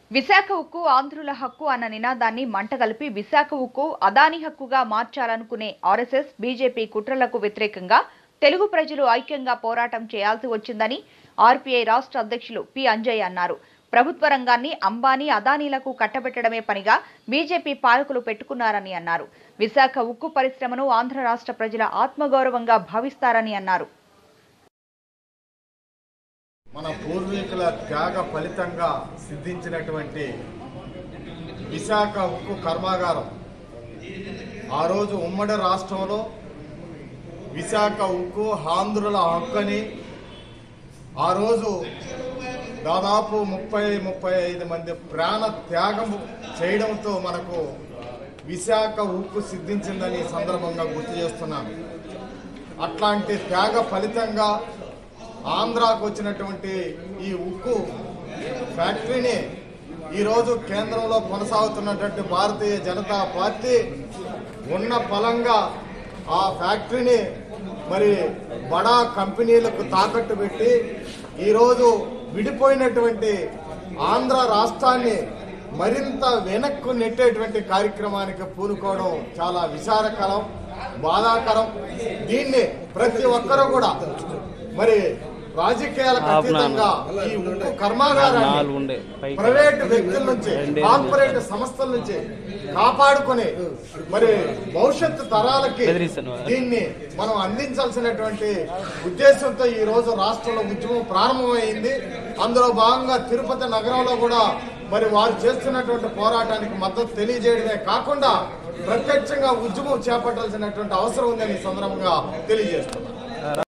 విశాఖ ఉక్కు ఆంధ్రుల హక్కు అన్న నినాదాన్ని మంటగలిపి విశాఖ ఉక్కు అదాని హక్కుగా మార్చాలనుకునే ఆర్ఎస్ఎస్ బీజేపీ కుట్రలకు వ్యతిరేకంగా తెలుగు ప్రజలు ఐక్యంగా పోరాటం చేయాల్సి వచ్చిందని ఆర్పీఐ రాష్ట్ర అధ్యక్షులు పి అంజయ్య అన్నారు. ప్రభుత్వ రంగాన్ని అంబానీ అదానీలకు కట్టబెట్టడమే పనిగా బీజేపీ పాలకులు పెట్టుకున్నారని అన్నారు. విశాఖ ఉక్కు పరిశ్రమను ఆంధ్ర రాష్ట్ర ప్రజల ఆత్మగౌరవంగా భావిస్తారని అన్నారు. మన పూర్వీకుల త్యాగ ఫలితంగా సిద్ధించినటువంటి విశాఖ ఉక్కు కర్మాగారం ఆ రోజు ఉమ్మడి రాష్ట్రంలో విశాఖ ఉక్కు ఆంధ్రుల హక్కని ఆ రోజు దాదాపు 30-35 మంది ప్రాణ త్యాగం చేయడంతో మనకు విశాఖ ఉక్కు సిద్ధించిందని సందర్భంగా గుర్తు చేస్తున్నాను. అట్లాంటి త్యాగ ఫలితంగా ఆంధ్రాకు వచ్చినటువంటి ఈ ఉక్కు ఫ్యాక్టరీని ఈరోజు కేంద్రంలో కొనసాగుతున్నటువంటి భారతీయ జనతా పార్టీ ఉన్న ఫలంగా ఆ ఫ్యాక్టరీని మరి బడా కంపెనీలకు తాకట్టు పెట్టి ఈరోజు విడిపోయినటువంటి ఆంధ్ర రాష్ట్రాన్ని మరింత వెనక్కు నెట్టేటువంటి కార్యక్రమానికి పూనుకోవడం చాలా విచారకరం, బాధాకరం. దీన్ని ప్రతి ఒక్కరూ కూడా మరి రాజకీయాలకు అతీతంగా ఈ ఉక్కు కర్మాగారాన్ని ప్రైవేటు వ్యక్తుల నుంచి, కార్పొరేట్ సంస్థల నుంచి కాపాడుకుని మరి భవిష్యత్తు తరాలకి దీన్ని మనం అందించాల్సినటువంటి ఉద్దేశంతో ఈ రోజు రాష్ట్రంలో ఉద్యమం ప్రారంభమైంది. అందులో భాగంగా తిరుపతి నగరంలో కూడా మరి వారు చేస్తున్నటువంటి పోరాటానికి మద్దతు తెలియజేయడమే కాకుండా ప్రత్యక్షంగా ఉద్యమం చేపట్టాల్సినటువంటి అవసరం ఉందని ఈ సందర్భంగా తెలియజేస్తున్నారు.